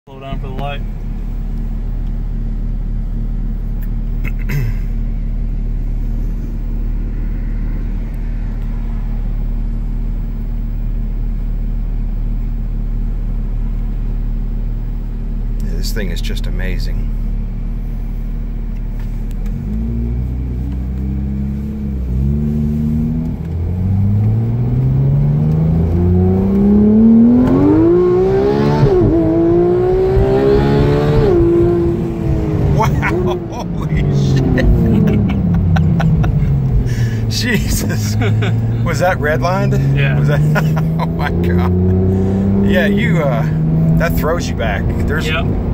Slow down for the light. Yeah, this thing is just amazing. Jesus. Was that redlined? Yeah. Was that? Oh my God. Yeah, that throws you back. Yep.